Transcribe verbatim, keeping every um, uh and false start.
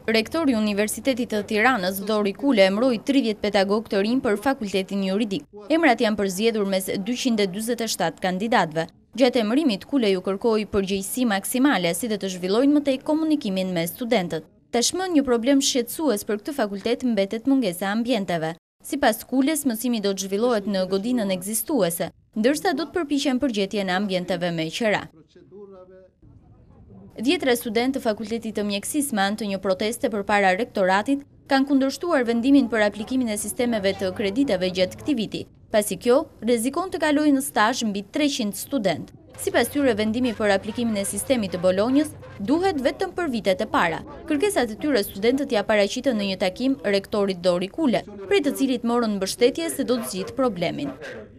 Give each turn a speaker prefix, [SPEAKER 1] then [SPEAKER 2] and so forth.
[SPEAKER 1] Rektori i Universitetit të Tiranës, Dori Kule, emëroi tridhjetë pedagog të rinj për fakultetin juridik. Emrat janë përzgjedhur mes dyqind e dyzet e shtatë kandidatëve. Gjatë emërimit, Kule ju kërkoi përgjegjësi maksimale, si dhe të zhvillojnë më tej komunikimin me studentët. Tashmë një problem shqetësues për këtë fakultet mbetet mungesa e ambienteve. Sipas Kules, mësimi do të zhvillohet në godinën ekzistuese, ndërsa do të përpiqen përgjetjen e ambienteve me qera. Dhjetra studentë të fakultetit të mjekësisë me anë të një proteste përpara rektoratit kanë kundërshtuar vendimin për aplikimin e sistemeve të krediteve gjatë këtij viti, pasi kjo rrezikon të kalojë në stazh mbi treqind student. Sipas tyre, vendimi për aplikimin e sistemit të Bolonjës duhet vetëm për vitet e para. Kërkesat e tyre studentët ja paraqitën në një takim rektorit Dori Kule, prej të cilit morën mbështetje se do të zgjidhë problemin.